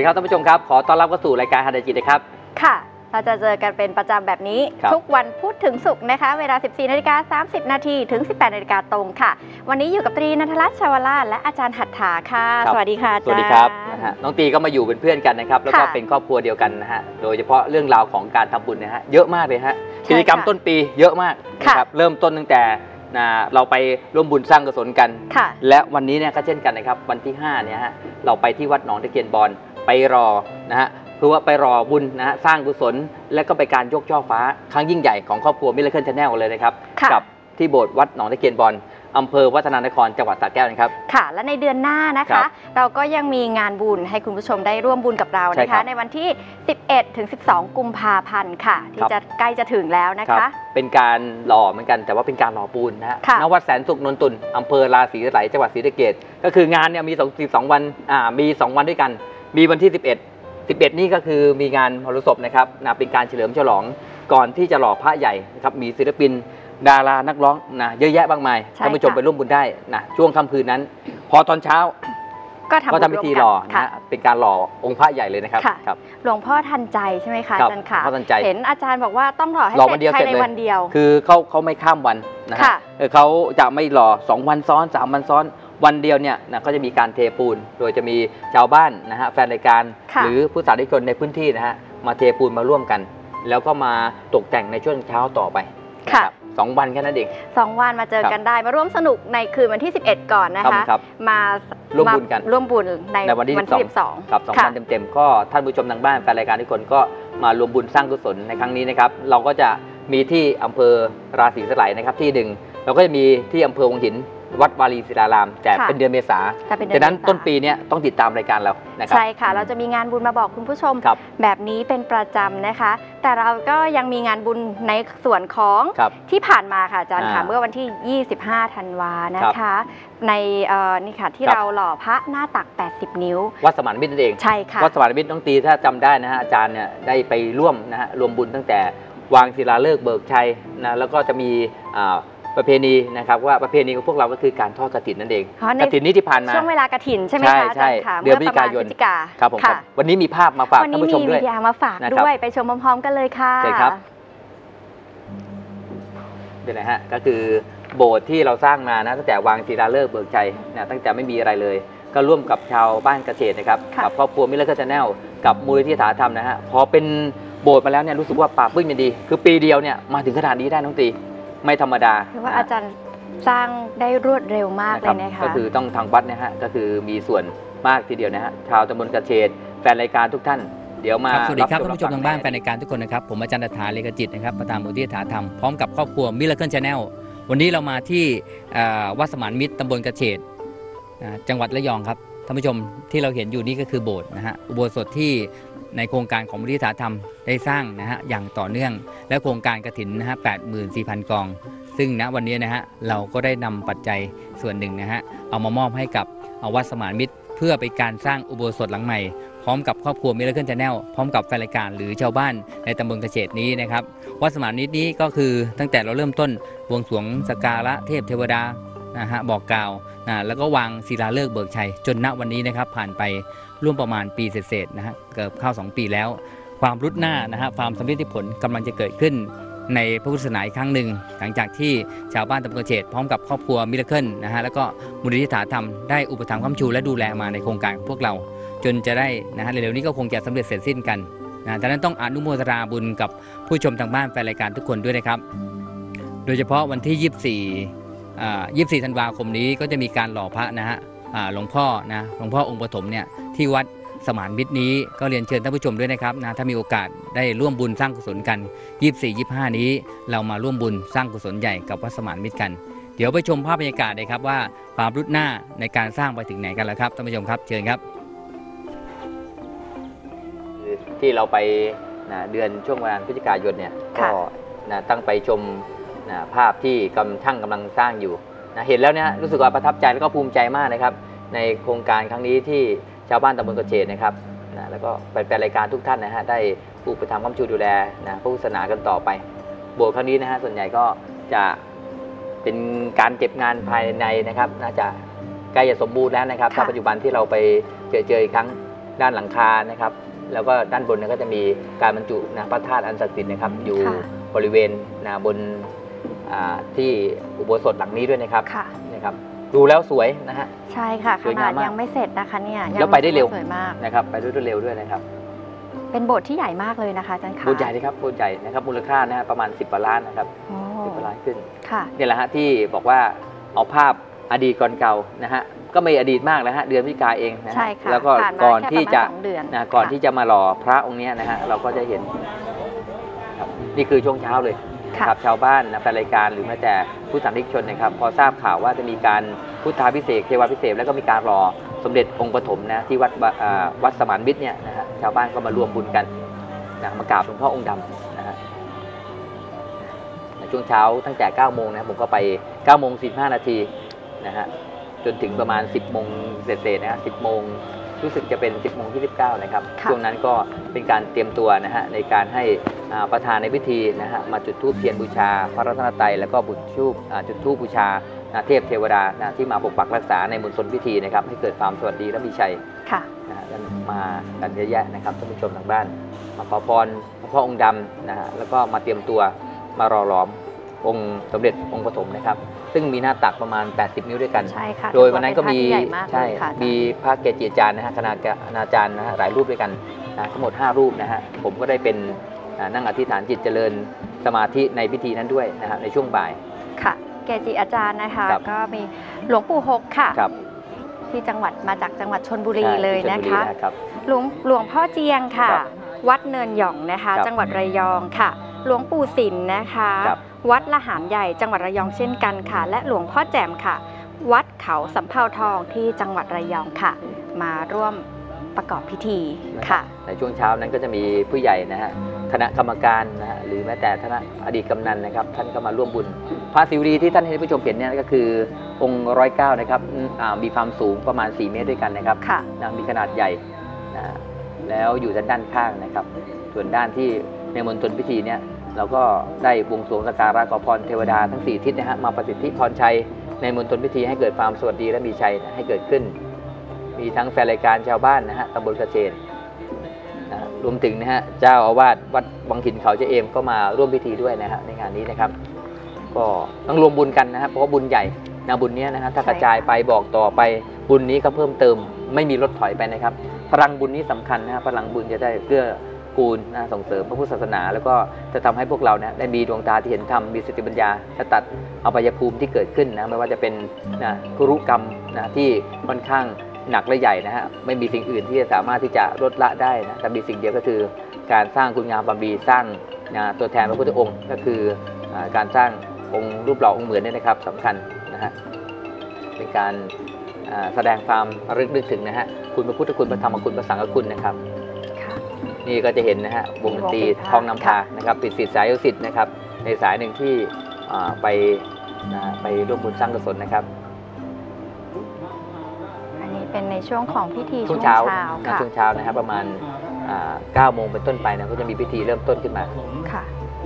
ครับท่านผู้ชมครับขอต้อนรับเข้าสู่รายการฮันเดจิตนะครับค่ะเราจะเจอกันเป็นประจำแบบนี้ทุกวันพุธถึงศุกร์นะคะเวลา 14:30 นาทีถึง 18 นาฬิกาตรงค่ะวันนี้อยู่กับตรีณัฐรัตน์ ชวราชและอาจารย์หัตถาค่ะสวัสดีค่ะอาจารย์สวัสดีครับน้องตีก็มาอยู่เป็นเพื่อนกันนะครับแล้วก็เป็นครอบครัวเดียวกันนะฮะโดยเฉพาะเรื่องราวของการทำบุญนะฮะเยอะมากเลยฮะกิจกรรมต้นปีเยอะมากนะครับเริ่มต้นตั้งแต่เราไปร่วมบุญสร้างกุศลกันและวันนี้เนี่ยก็เช่นกันนะครับวันที่5เนี่ยฮะเราไปที่วัดหนองตะเคียนบอนไปรอนะฮะคือว่าไปรอบุญนะฮะสร้างกุศลและก็ไปการยกช่อฟ้าครั้งยิ่งใหญ่ของครอบครัวมิราเคิลชาแนลเลยนะครับกับที่โบสถ์วัดหนองตะเคียนบอนอำเภอวัฒนานครจังหวัดสระแก้วนะครับค่ะและในเดือนหน้านะคะเราก็ยังมีงานบุญให้คุณผู้ชมได้ร่วมบุญกับเรานะคะในวันที่11 ถึง 12 กุมภาพันธ์ค่ะที่จะใกล้จะถึงแล้วนะคะเป็นการหล่อเหมือนกันแต่ว่าเป็นการหล่อปูนนะฮะณวัดแสนสุขนนตุลอำเภอราศีสไลจังหวัดศรีสะเกษก็คืองานเนี่ยมี12 วันมี2 วันด้วยกันมีวันที่11นี่ก็คือมีงานมหรสพนะครับเป็นการเฉลิมฉลองก่อนที่จะหล่อพระใหญ่นะครับมีศิลปินดารานักร้องนะเยอะแยะมากมายท่านผู้ชมไปร่วมบุญได้นะช่วงค่ำคืนนั้นพอตอนเช้าก็ทำพิธีหล่อนะเป็นการหล่อองค์พระใหญ่เลยนะครับหลวงพ่อทันใจใช่ไหมคะอาจารย์ค่ะเห็นอาจารย์บอกว่าต้องหล่อให้เสร็จภายในวันเดียวคือเขาไม่ข้ามวันนะฮะเขาจะไม่หล่อ2 วันซ้อน3 วันซ้อนวันเดียวเนี่ยนะก็จะมีการเทปูนโดยจะมีชาวบ้านนะฮะแฟนรายการหรือผู้สาธารณชนในพื้นที่นะฮะมาเทปูนมาร่วมกันแล้วก็มาตกแต่งในช่วงเช้าต่อไป2 วันแค่นั้นเอง 2 วันมาเจอกันได้มาร่วมสนุกในคืนวันที่11ก่อนนะคะมาร่วมบุญกันร่วมบุญในวันที่ 12ครับ2 วันเต็มๆก็ท่านผู้ชมทางบ้านแฟนรายการทุกคนก็มารวมบุญสร้างกุศลในครั้งนี้นะครับเราก็จะมีที่อำเภอราศีสไลนะครับที่หนึ่งเราก็จะมีที่อำเภอวังหินวัดวารีศิลารามแต่เป็นเดือนเมษาดังนั้นต้นปีนี้ต้องติดตามรายการเรานะครับใช่ค่ะเราจะมีงานบุญมาบอกคุณผู้ชมแบบนี้เป็นประจำนะคะแต่เราก็ยังมีงานบุญในส่วนของที่ผ่านมาค่ะอาจารย์ค่ะเมื่อวันที่25 ธันวานะคะในนี่ค่ะที่เราหล่อพระหน้าตัก80 นิ้ววัดสมานมิตรนั่นเองใช่ค่ะวัดสมานมิตรน้องตีถ้าจำได้นะฮะอาจารย์เนี่ยได้ไปร่วมนะฮะรวมบุญตั้งแต่วางศิลาฤกษ์เบิกชัยนะแล้วก็จะมีประเพณีนะครับว่าประเพณีของพวกเราก็คือการทอดกฐินนั่นเองกฐินนี้ที่ผ่านมาช่วงเวลากฐินใช่ไหมคะอาจารย์ค่ะเดือนพฤศจิกายนครับผมวันนี้มีภาพมาฝากท่านผู้ชมด้วยวันนี้มีวิดีโอมาฝากด้วยไปชมพร้อมๆกันเลยค่ะใช่ครับเป็นไงฮะก็คือโบสถ์ที่เราสร้างมานะตั้งแต่วางศิลาฤกษ์เบิกชัยนะตั้งแต่ไม่มีอะไรเลยก็ร่วมกับชาวบ้านเกษตรนะครับกับครอบครัวมิราเคิลชาแนลกับมูลนิธิสาธรรมนะฮะพอเป็นโบสถ์มาแล้วเนี่ยรู้สึกว่าปราบปลื้มยินดีคือปีเดียวเนี่ยมาถึงขนาดนี้ได้น้องตีไม่ธรรมดาคือว่าอาจารย์สร้างได้รวดเร็วมากเลยนะคะก็คือต้องทางวัดนะฮะก็คือมีส่วนมากทีเดียวนะฮะชาวตำบลเกษตรแฟนรายการทุกท่านเดี๋ยวมาสวัสดีครับท่านผู้ชมทางบ้านแฟนรายการทุกคนนะครับผมอาจารย์หัตถา เลขจิตนะครับประธานมูลนิธิสาธรรมพร้อมกับครอบครัวมิราเคิลชาแนลวันนี้เรามาที่วัดสมานมิตรตำบลเกษตรจังหวัดระยองครับท่านผู้ชมที่เราเห็นอยู่นี่ก็คือโบสถ์นะฮะอุโบสถที่ในโครงการของมูลนิธิสาธรรมได้สร้างนะฮะอย่างต่อเนื่องและโครงการกฐินนะฮะ 84,000 กองซึ่งณวันนี้นะฮะเราก็ได้นำปัจจัยส่วนหนึ่งนะฮะเอามามอบให้กับวัดสมานมิตรเพื่อเป็นการสร้างอุโบสถหลังใหม่พร้อมกับครอบครัวมิราเคิลชาแนลพร้อมกับแฟนรายการหรือชาวบ้านในตำบลเกษตรนี้นะครับวัดสมานมิตรนี้ก็คือตั้งแต่เราเริ่มต้นบวงสรวงสักการะเทพเทวดานะฮะบอกกล่าวแล้วก็วางศิลาฤกษ์เบิกชัยจนณวันนี้นะครับผ่านไปร่วมประมาณปีเศษๆนะฮะเกือบเข้า2 ปีแล้วความรุดหน้านะฮะความสำเร็จผลกำลังจะเกิดขึ้นในพระพุทธศาสนาอีกครั้งหนึ่งหลังจากที่ชาวบ้านตำบลเกษตรพร้อมกับครอบครัวมิราเคิลนะฮะแล้วก็มูลนิธิสาธรรมได้อุปถัมภ์ค้ำชูและดูแลมาในโครงการพวกเราจนจะได้นะฮะเร็วๆนี้ก็คงจะสำเร็จเสร็จสิ้นกันนะดังนั้นต้องอนุโมทนาบุญกับผู้ชมทางบ้านแฟนรายการทุกคนด้วยนะครับโดยเฉพาะวันที่24 ธันวาคมนี้ก็จะมีการหล่อพระนะฮะหลวงพ่อองค์ปฐมเนี่ยที่วัดสมานมิตรนี้ก็เรียนเชิญท่านผู้ชมด้วยนะครับนะถ้ามีโอกาสได้ร่วมบุญสร้างกุศลกัน24-25นี้เรามาร่วมบุญสร้างกุศลใหญ่กับวัดสมานมิตรกันเดี๋ยวไปชมภาพบรรยากาศเลยครับว่าความรุดหน้าในการสร้างไปถึงไหนกันแล้วครับท่านผู้ชมครับเชิญครับที่เราไปเดือนช่วงวันพฤศจิกายนเนี่ยก็ตั้งไปชมภาพที่ช่างกำลังสร้างอยู่เห็นแล้วเนี่ยรู้สึกว่าประทับใจแล้วก็ภูมิใจมากนะครับในโครงการครั้งนี้ที่ชาวบ้านตำบลเกษตรนะครับแล้วก็แฟนรายการทุกท่านนะฮะได้อุปถัมภ์ค้ำชูดูแลพระพุทธศาสนากันต่อไปโบสถ์ครั้งนี้นะฮะส่วนใหญ่ก็จะเป็นการเก็บงานภายในนะครับน่าจะใกล้จะสมบูรณ์แล้วนะครับถ้าปัจจุบันที่เราไปเจออีกครั้งด้านหลังคานะครับแล้วก็ด้านบนก็จะมีการบรรจุนะพระธาตุอันศักดิ์สิทธิ์นะครับอยู่บริเวณนะบนที่อุโบสถหลังนี้ด้วยนะครับนะครับดูแล้วสวยนะฮะใช่ค่ะขนาดยังไม่เสร็จนะคะเนี่ยแล้วไปได้เร็วสวยมากนะครับไปด้วยเร็วด้วยนะครับเป็นโบสถ์ที่ใหญ่มากเลยนะคะอาจารย์คะโบสถ์ใหญ่เลยครับโบสถ์ใหญ่นะครับมูลค่านะฮะประมาณ10 กว่าล้านนะครับ10 กว่าล้านขึ้นเนี่ยแหละฮะที่บอกว่าเอาภาพอดีตก่อนเก่านะฮะก็ไม่อดีตมากแล้วฮะเดือนพฤศจิกาเองนะแล้วก็ก่อนที่จะก่อนที่จะมาหล่อพระองค์นี้นะฮะเราก็จะเห็นนี่คือช่วงเช้าเลยครับชาวบ้านนะแฟนรายการหรือแม้แต่ผู้สาธารณชนนะครับพอทราบข่าวว่าจะมีการพุทธาภิเษกเทวาภิเษกแล้วก็มีการรอสมเด็จองค์ปฐมนะที่วัดสมานมิตรเนี่ยนะฮะชาวบ้านก็มารวมบุญกันนะมากราบหลวงพ่อองค์ดำนะฮะช่วงเช้าตั้งแต่9 โมงนะผมก็ไป9 โมง 45 นาทีนะฮะจนถึงประมาณ10 โมงเศษๆนะฮะ10 โมงรู้สึกจะเป็น10 โมง 29นะครับช่วงนั้นก็เป็นการเตรียมตัวนะฮะในการให้ประธานในพิธีนะฮะมาจุดธูปเทียนบูชาพระรัตนตรัยแล้วก็จุดธูปบูชาเทพเทวดาที่มาปกปักรักษาในมณฑลพิธีนะครับให้เกิดความสวัสดีและมีชัยนะฮะมากันเยอะแยะนะครับท่านผู้ชมทางบ้านมาขอพรหลวงพ่อองค์ดำนะฮะแล้วก็มาเตรียมตัวมารอล้อมองค์สมเด็จองค์ปฐมนะครับซึ่งมีหน้าตักประมาณ80 นิ้วด้วยกันโดยวันนั้นก็มีมีพระเกจิอาจารย์นะฮะคณาจารย์นะฮะหลายรูปด้วยกันทั้งหมด5 รูปนะฮะผมก็ได้เป็นนั่งอธิษฐานจิตเจริญสมาธิในพิธีนั้นด้วยนะฮะในช่วงบ่ายค่ะเกจิอาจารย์นะคะก็มีหลวงปู่หกค่ะที่จังหวัดมาจากจังหวัดชลบุรีเลยนะคะหลวงพ่อเจียงค่ะวัดเนินหย่องนะคะจังหวัดระยองค่ะหลวงปู่สินนะคะวัดละหารใหญ่จังหวัดระยองเช่นกันค่ะและหลวงพ่อแจ่มค่ะวัดเขาสำเภาทองที่จังหวัดระยองค่ะมาร่วมประกอบพิธีค่ะในช่วงเช้านั้นก็จะมีผู้ใหญ่นะฮะคณะกรรมการนะฮะหรือแม้แต่คณะอดีตกำนันนะครับท่านก็มาร่วมบุญพระศิวลีที่ท่านให้ผู้ชมเห็นเนี่ยก็คือองค์109นะครับมีความสูงประมาณ4 เมตรด้วยกันนะครับมีขนาดใหญ่นะแล้วอยู่ด้านข้างนะครับส่วนด้านที่ในมณฑลพิธีเนี่ยเราก็ได้บวงสรวงสักการะขอพรเทวดาทั้ง4 ทิศนะฮะมาประสิทธิพรชัยในมณฑลพิธีให้เกิดความสวัสดีและมีชัยให้เกิดขึ้นมีทั้งแฟนรายการชาวบ้านนะฮะตำบลกระเจนนะรวมถึงนะฮะเจ้าอาวาสวัดวังหินเขาเจเอมก็มาร่วมพิธีด้วยนะฮะในงานนี้นะครับก็ต้องรวมบุญกันนะครับเพราะว่าบุญใหญ่นะบุญนี้นะฮะถ้ากระจายไปบอกต่อไปบุญนี้ก็เพิ่มเติมไม่มีลดถอยไปนะครับพลังบุญนี้สำคัญนะฮะพลังบุญจะได้เกื้อกูลนะส่งเสริมพระพุทธศาสนาแล้วก็จะทำให้พวกเราเนี่ยได้มีดวงตาที่เห็นธรรมมีสติปัญญาจะตัดอบายภูมิที่เกิดขึ้นนะไม่ว่าจะเป็นกุรุกรรมนะที่ค่อนข้างหนักและใหญ่นะฮะไม่มีสิ่งอื่นที่จะสามารถที่จะลดละได้นะแต่มีสิ่งเดียวก็คือการสร้างคุณงามความดีสร้างตัวแทนพระพุทธองค์ก็คือการสร้างองค์รูปหล่อองค์เหมือนนี่นะครับสำคัญนะฮะเป็นการแสดงความระลึกนึกถึงนะฮะคุณพระพุทธคุณพระธรรมคุณพระสังฆคุณนะครับนี่ก็จะเห็นนะฮะวงดนตรีทองนำพานะครับปิดสิทธิ์สายสิทธิ์นะครับในสายหนึ่งที่ไปร่วมบุญสร้างกุศลนะครับอันนี้เป็นในช่วงของพิธีช่วงเช้าช่วงเช้านะครับประมาณ9 โมงเป็นต้นไปนะก็จะมีพิธีเริ่มต้นขึ้นมาค่ะ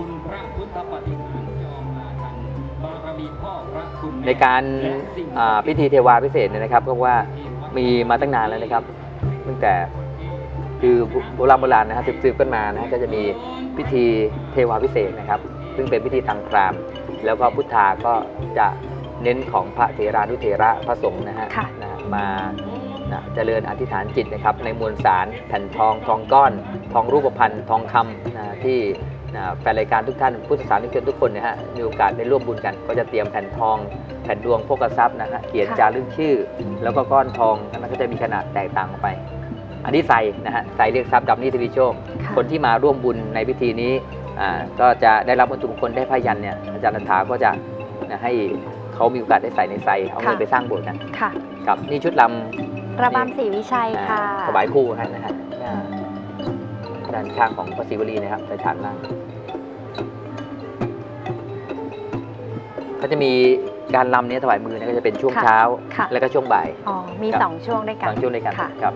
ในการพิธีเทวาพิเศษเนี่ยนะครับก็ว่ามีมาตั้งนานแล้วนะครับตั้งแต่คือโบราณนะฮะสืบกันมานะก็จะมีพิธีเทวาพิเศษนะครับซึ่งเป็นพิธีทางพราหมณ์แล้วก็พุทธาก็จะเน้นของพระเถรานุเถระพระสงฆ์นะฮะมาเจริญอธิษฐานจิตนะครับในมวลสารแผ่นทองก้อนทองรูปพรรณทองคำที่แฟนรายการทุกท่านพุทธศาสนิกชนทุกคนนะฮะมีโอกาสได้ร่วมบุญกันก็จะเตรียมแผ่นทองแผ่นดวงโภคทรัพย์นะฮะเขียนจารึกชื่อแล้วก็ก้อนทองนั้นก็จะมีขนาดแตกต่างไปอันนี้ใส่นะฮะใส่เรียกทรัพย์ดับหนี้ทวีโชคคนที่มาร่วมบุญในพิธีนี้ก็จะได้รับวัตถุมงคลได้ผ้ายันเนี่ยอาจารย์นันทาก็จะให้เขามีโอกาสได้ใส่ในไซเอาเงินไปสร้างโบสถ์กันครับนี่ชุดระบำศรีวิชัยค่ะถวายครูนะฮะด้านข้างของพระศิวลีนะครับในฐานล่างเขาจะมีการรำนี้ถวายมือก็จะเป็นช่วงเช้าแล้วก็ช่วงบ่ายมี2 ช่วงด้วยกัน 2 ช่วงด้วยกันครับ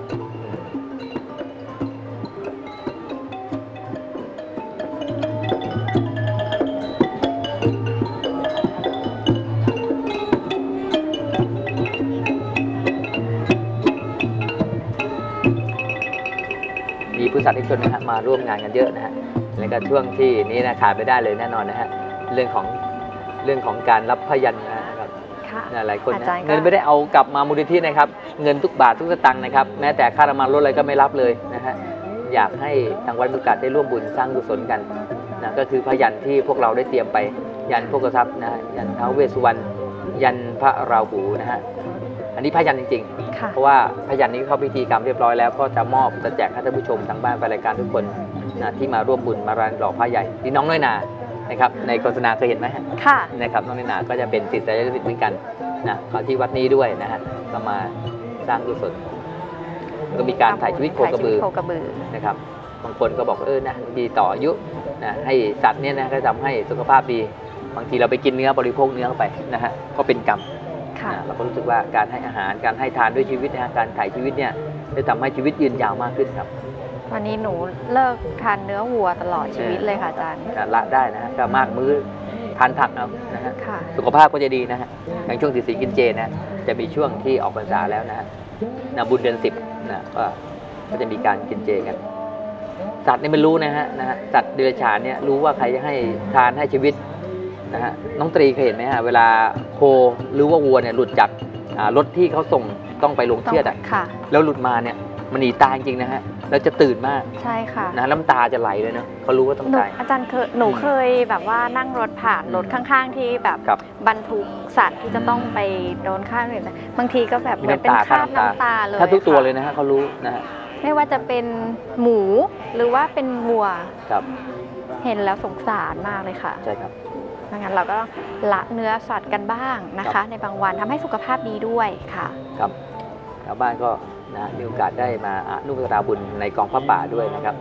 สาธารณชนนะฮะมาร่วมงานกันเยอะนะฮะแล้วก็ช่วงที่นี้นะขาดไม่ได้เลยแน่นอนนะฮะเรื่องของการรับพยัญชนะครับหลายคนนะเงินไม่ได้เอากลับมามูลนิธินะครับเงินทุกบาททุกสตางค์นะครับแม้แต่ค่าน้ำมันรถอะไรก็ไม่รับเลยนะฮะอยากให้ทางวัดมีโอกาสได้ร่วมบุญสร้างกุศลกันนะก็คือพยัญชนะที่พวกเราได้เตรียมไปยันโภคทรัพย์นะฮะยันท้าวเวสสุวรรณยันพระราหูนะฮะอันนี้พยัญชนะจริงๆเพราะว่าพยัญชนะนี้เข้าพิธีกรรมเรียบร้อยแล้วก็จะมอบจะแจกให้ท่านผู้ชมทางบ้านแฟนรายการทุกคนนะที่มาร่วมบุญมารานหล่อพระใหญ่นี่น้องน้อยนานะครับในโฆษณาเคยเห็นไหมค่ะนะครับน้องน้อยนาก็จะเป็นศิษยานุศิษย์เหมือนกันนะที่วัดนี้ด้วยนะฮะก็มาสร้างกุศลก็มีการถ่ายชีวิตโคกระบือนะครับบางคนก็บอกนะดีต่ออายุนะให้สัตว์เนี่ยนะก็ทำให้สุขภาพดีบางทีเราไปกินเนื้อบริโภคเนื้อเข้าไปนะฮะก็เป็นกรรมเราก็รู้สึกว่าการให้อาหารการให้ทานด้วยชีวิตนะการถ่ายชีวิตเนี่ยจะทำให้ชีวิตยืนยาวมากขึ้นครับวันนี้หนูเลิกทานเนื้อวัวตลอดชีวิตเลยค่ะอาจารย์ละได้นะฮะก็มากมื้อทานผักเอานะฮะสุขภาพก็จะดีนะฮะอย่างช่วงที่กินเจนะจะมีช่วงที่ออกพรรษาแล้วนะฮะบุญเดือน10นะก็จะมีการกินเจกันสัตว์นี่มันรู้นะฮะสัตว์เดรัจฉานเนี่ยรู้ว่าใครจะให้ทานให้ชีวิตนะฮะน้องตรีเคยเห็นไหมฮะเวลาโคหรือว่าวัวเนี่ยหลุดจากรถที่เขาส่งต้องไปลงเชือดแล้วหลุดมาเนี่ยมันหนีตายจริงนะฮะแล้วจะตื่นมากใช่ค่ะนะน้ำตาจะไหลเลยนะเขารู้ว่าต้องตายอาจารย์หนูเคยแบบว่านั่งรถผ่านรถข้างๆที่แบบบรรทุกสัตว์ที่จะต้องไปโดนฆ่าเลยนะบางทีก็แบบเหมือนเป็นคราบน้ำตาเลยถ้าทุกตัวเลยนะฮะเขารู้นะฮะไม่ว่าจะเป็นหมูหรือว่าเป็นวัวครับเห็นแล้วสงสารมากเลยค่ะใช่ครับงั้นเราก็ละเนื้อสัตว์กันบ้างนะคะในบางวันทำให้สุขภาพดีด้วยค่ะครับชาวบ้านก็นะมีโอกาสได้มาอนุโมทนาบุญในกองพระป่าด้วยนะครับ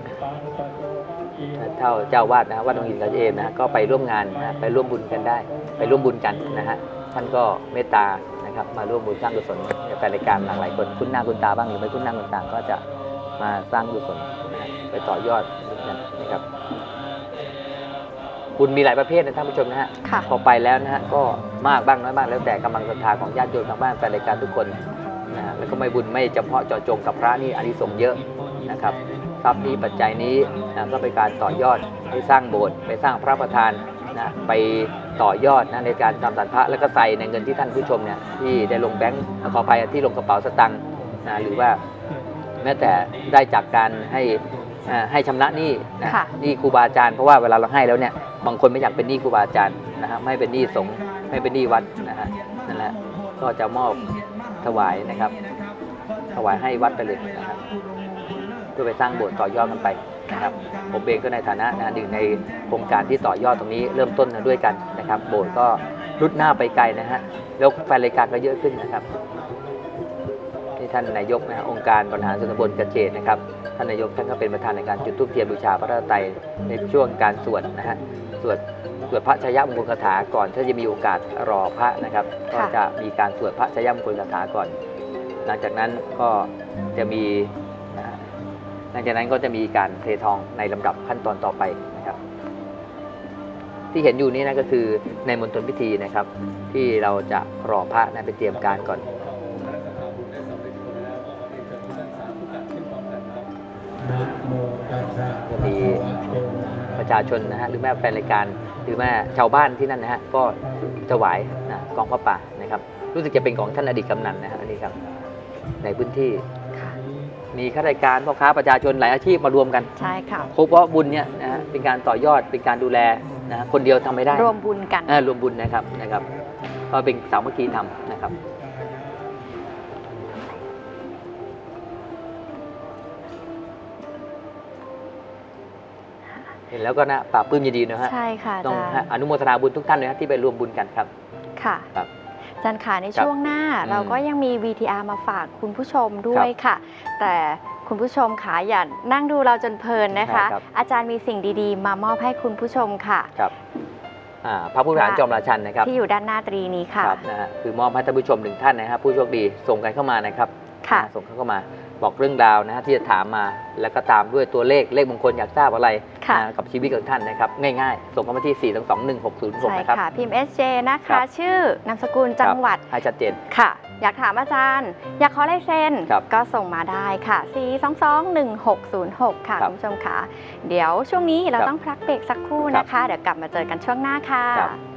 เจ้าวาดนะวัดหนองหินกระเอมนะก็ไปร่วมงานนะไปร่วมบุญกันได้ไปร่วมบุญกันนะฮะท่านก็เมตตานะครับมาร่วมบุญสร้างกุศลในแฟนรายการหลากหลายคนคุ้นหน้าคุ้นตาบ้างหรือไม่คุ้นหน้าคุ้นตาก็จะมาสร้างกุศลนะไปต่อยอดนะครับบุญมีหลายประเภทนะท่านผู้ชมนะฮะพอไปแล้วนะฮะก็มากบ้างน้อยบ้างแล้วแต่กำลังศรัทธาของญาติโยมทางบ้านแฟนรายการทุกคนนะแล้วก็ไม่บุญไม่เฉพาะเจาะจงกับพระนี่อานิสงส์เยอะนะครับทรัพย์นี้ปัจจัยนี้นะก็เป็นการต่อยอดไปสร้างโบสถ์ไปสร้างพระประธานนะไปต่อยอดนะในการทำสันพระแล้วก็ใส่ในเงินที่ท่านผู้ชมเนี่ยที่ได้ลงแบงก์ขอไปที่ลงกระเป๋าสตางค์นะหรือว่าแม้แต่ได้จากการให้ชำระหนี้นะหนี้ครูบาอาจารย์เพราะว่าเวลาเราให้แล้วเนี่ยบางคนไม่อยากเป็นหนี้ครูบาอาจารย์นะฮะไม่เป็นหนี้สงฆ์ไม่เป็นหนี้วัดนะฮะนั่นแหละก็จะมอบถวายนะครับถวายให้วัดไปเลยนะครับเพื่อไปสร้างโบสถ์ต่อยอดกันไปนะครับผมเองก็ในฐานะหนึ่งในโครงการที่ต่อยอดตรงนี้เริ่มต้นด้วยกันนะครับโบสถ์ก็รุดหน้าไปไกลนะฮะแล้วแฟนรายการก็เยอะขึ้นนะครับที่ท่านนายกนะองค์การบริหารส่วนตำบลกระเจดนะครับท่านนายกท่านก็เป็นประธานในการจุดธูปเทียนบูชาพระราตไตรในช่วงการสวดนะฮะสวดพระชายมงคลคาถาก่อนถ้าจะมีโอกาสรอพระนะครับก็จะมีการสวดพระชายมงคลคาถาก่อนหลังจากนั้นก็จะมีหลังจากนั้นก็จะมีการเททองในลำดับขั้นตอนต่อไปนะครับที่เห็นอยู่นี้นะก็คือในมณฑลพิธีนะครับที่เราจะรอพระนะไปเตรียมการก่อนจะมีประชาชนนะฮะหรือแม่แฟนรายการหรือแม่ชาวบ้านที่นั่นนะฮะก็ถวายกองพระป่านะครับรู้สึกจะเป็นของท่านอดีตกำนันนะฮะนี่ครับในพื้นที่มีข้าราชการพ่อค้าประชาชนหลายอาชีพมารวมกันใช่ค่ะครบเพราะบุญเนี่ยนะฮะเป็นการต่อยอดเป็นการดูแลนะคนเดียวทำไม่ได้รวมบุญกันรวมบุญนะครับก็เป็นสามัคคีธรรมนะครับเห็นแล้วก็นะปราบปลื้มยินดีนะฮะใช่ค่ะต้องอนุโมทนาบุญทุกท่านเลยนะที่ไปร่วมบุญกันครับค่ะอาจารย์ค่ะในช่วงหน้าเราก็ยังมี VTR มาฝากคุณผู้ชมด้วยค่ะแต่คุณผู้ชมค่ะอย่านั่งดูเราจนเพลินนะคะอาจารย์มีสิ่งดีๆมามอบให้คุณผู้ชมค่ะครับพระผู้บริหารจอมราชันนะครับที่อยู่ด้านหน้าตรีนี้ค่ะนะฮะคือมอบให้ท่านผู้ชมหนึ่งท่านนะครับผู้โชคดีส่งกันเข้ามานะครับส่งเข้ามาบอกเรื่องราวนะฮะที่จะถามมาแล้วก็ตามด้วยตัวเลขมงคลอยากทราบอะไรกับชีวิตของท่านนะครับง่ายๆส่งเข้ามาที่ 4221606 นะครับใช่ค่ะพิมพ์ SJ นะคะชื่อนามสกุลจังหวัดให้ชัดเจนค่ะอยากถามอาจารย์อยากขอลายเซ็นก็ส่งมาได้ค่ะ 4221606 ค่ะคุณผู้ชมค่ะเดี๋ยวช่วงนี้เราต้องพักเบรกสักครู่นะคะเดี๋ยวกลับมาเจอกันช่วงหน้าค่ะ